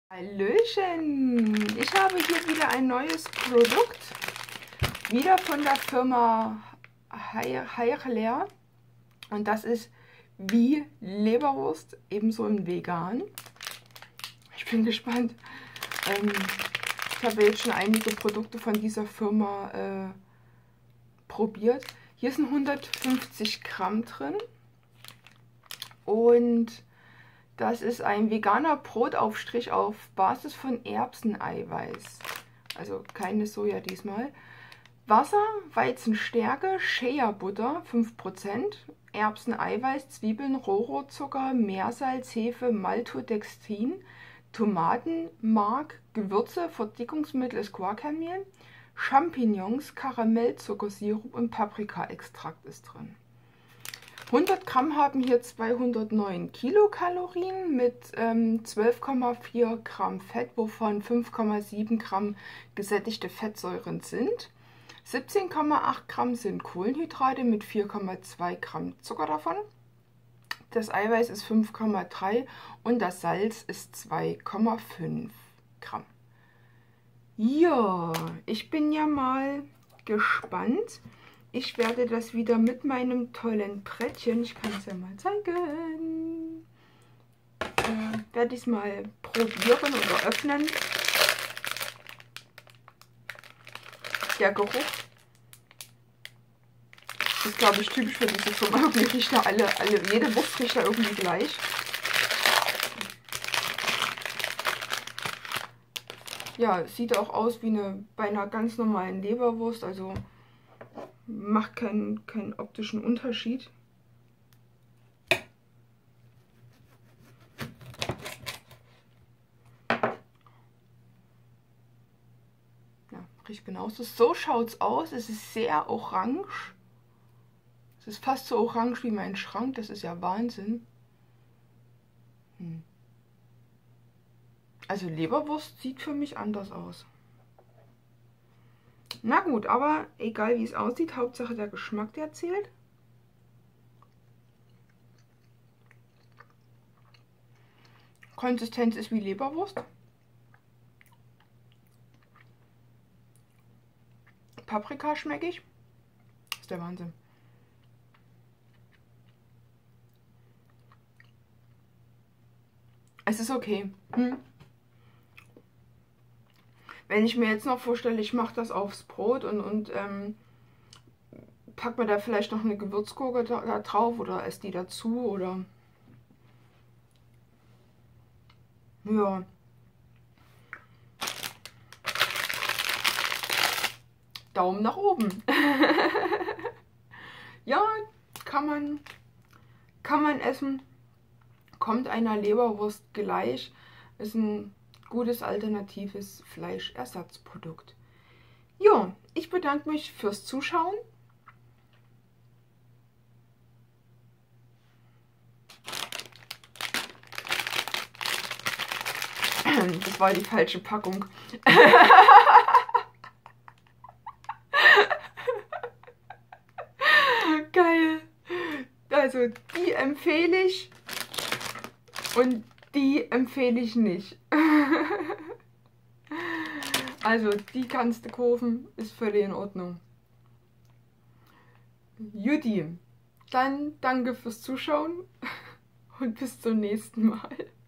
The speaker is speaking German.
Hallöchen! Ich habe hier wieder ein neues Produkt, wieder von der Firma Heirler, und das ist wie Leberwurst, ebenso in vegan. Ich bin gespannt. Ich habe jetzt schon einige Produkte von dieser Firma probiert. Hier sind 150 Gramm drin und das ist ein veganer Brotaufstrich auf Basis von Erbseneiweiß. Also keine Soja diesmal. Wasser, Weizenstärke, Shea-Butter 5%, Erbseneiweiß, Zwiebeln, Rohrzucker, Meersalz, Hefe, Maltodextrin, Tomatenmark, Gewürze, Verdickungsmittel ist Guarkernmehl, Champignons, Karamellzuckersirup und Paprikaextrakt ist drin. 100 Gramm haben hier 209 Kilokalorien mit 12,4 Gramm Fett, wovon 5,7 Gramm gesättigte Fettsäuren sind. 17,8 Gramm sind Kohlenhydrate mit 4,2 Gramm Zucker davon. Das Eiweiß ist 5,3 und das Salz ist 2,5 Gramm. Ja, ich bin ja mal gespannt. Ich werde das wieder mit meinem tollen Brettchen, ich kann es ja mal zeigen, werde ich es mal probieren oder öffnen. Der Geruch ist, glaube ich, typisch für diese Firma. Irgendwie riecht da jede Wurst riecht da irgendwie gleich. Ja, sieht auch aus wie bei einer ganz normalen Leberwurst, also macht keinen optischen Unterschied. Ja, riecht genauso. So schaut es aus. Es ist sehr orange. Es ist fast so orange wie mein Schrank. Das ist ja Wahnsinn. Also Leberwurst sieht für mich anders aus. Na gut, aber egal wie es aussieht, Hauptsache der Geschmack, der zählt. Konsistenz ist wie Leberwurst. Paprika schmecke ich. Das ist der Wahnsinn. Es ist okay. Wenn ich mir jetzt noch vorstelle, ich mache das aufs Brot und pack mir da vielleicht noch eine Gewürzgurke da drauf oder esse die dazu oder ja. Daumen nach oben. Ja, kann man essen. Kommt einer Leberwurst gleich. Ist ein gutes alternatives Fleischersatzprodukt. Ja, ich bedanke mich fürs Zuschauen. Das war die falsche Packung. Geil. Also die empfehle ich und die empfehle ich nicht. Also die kannst du kaufen, ist völlig in Ordnung. Juti, dann danke fürs Zuschauen und bis zum nächsten Mal.